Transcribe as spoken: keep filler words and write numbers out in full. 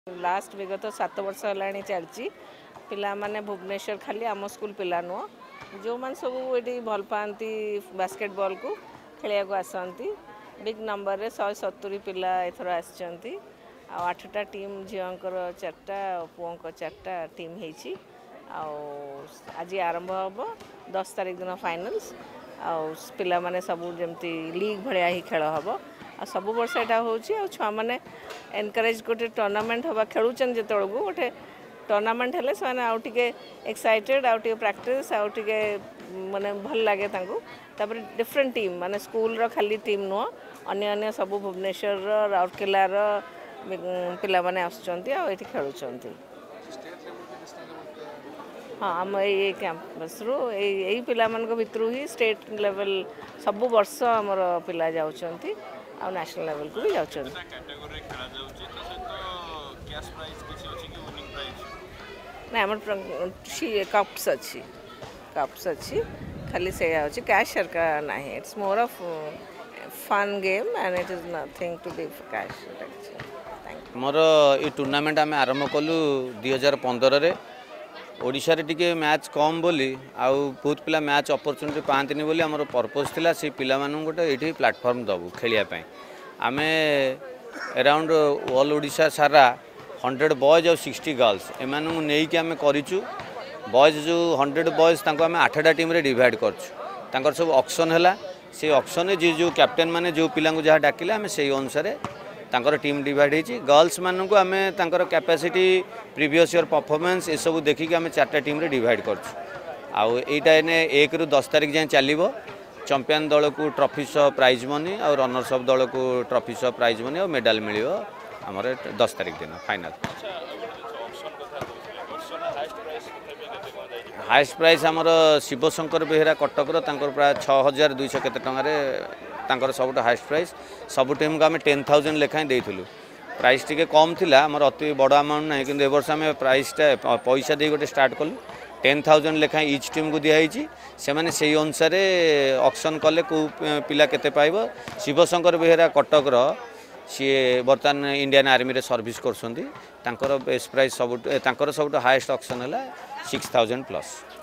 Last विगत सात वर्ष है चलती पिला माने भुवनेश्वर खाली आम स्कूल पिला नुह जो मैंने सब ये भल पाती बास्केटबॉल को खेलिया को आसती बिग नंबर रे शहे सतुरी पिला एथर आसचंती आठटा टीम झीकर चार्टा पुओं चार्टा टीम होती आज आरंभ हम दस तारीख दिन फाइनल्स पिला माने सब जमती लीग भाया ही खेल हम आ सब वर्ष यहाँ हो छुआ मैंने एनकरेज गोटे टूर्नामेंट हवा खेलुचन जो गोटे टूर्नामेंट हेले से आउ टे एक्साइटेड आउ टे प्रैक्टिस आउ टे माने भल लगे तापर डिफरेंट टीम माने स्कूल रो खाली टीम नुह अन्य अन्य सब भुवनेश्वर राउरकेलार पिला माने आसुचंती आ एठी खेलुचंती। हाँ आम ये कैंपस रू यही पिला मानक भितरू ही स्टेट लेवल सब वर्ष आमर पिला जाउचंती आ नेशनल लेवल को भी जाउचंती। ना आम कप्स अच्छी कप्स अच्छी खाली से कैश का ना it's more of fun game and it is nothing to be cash. मोर ये टूर्नामेंट आम आरंभ कलु दुई हजार पंद्रह रे ओडिशा रे टिके मैच कम बोली आउ बहुत पिला मैच अपॉर्चुनिटी पांतिनी बोली हमर पर्पस थिला से पिला मानु गोटे एठी प्लेटफॉर्म दबु खेलिया पई आमे अराउंड ऑल ओडिशा सारा हंड्रेड बॉयज और सिक्सटी गर्ल्स एमानू नहीं कि आमे करिचु बॉयज जो हंड्रेड बॉयज तांको आमे आठटा टीम रे डिवाइड करछु तांकर सब ऑक्शन हैला से ऑक्शन रे जे जो कैप्टन माने जो पिला को जहा डाकिले आमे सेही अनुसार तांकर टीम डिवाइड होती गर्ल्स मानू आम तांकर कैपेसिटी प्रीवियस ईयर परफॉर्मेंस ये सब देखिक आम चार्टा टीम रे डिवाइड करटा एने एक रु दस तारीख जाए चलो चैंपियन दल को ट्रॉफी सह प्राइज मनी और रनर्स अफ दल को ट्रॉफी सह प्राइज मनी और मेडल मिल आमर दस तारीख दिन फाइनल। हाईएस्ट प्राइज आमर शिवशंकर बेहेरा कटकर प्राय छः हजार दुईश केते टकर सब हाईएस्ट प्राइज सब टीम को आम टेन थाउजेंड लेखाएं देलु प्राइस टी कम थी आमर अति बड़ अमाउंट ना कि वर्ष आम प्राइसटा पैसा दे गोटे स्टार्ट कलु टेन थाउजेंड लेखाएं इच टीम को दिखाई से मैंने से अनुसार ऑक्शन कले को पिला केते पाइब। शिवशंकर बेहेरा कटकर सी बर्तमान इंडियन आर्मी रे सर्विस करसंती बेस्ट प्राइस सब सब हाईएस्ट ऑक्शन है सिक्स थाउजेंड प्लस।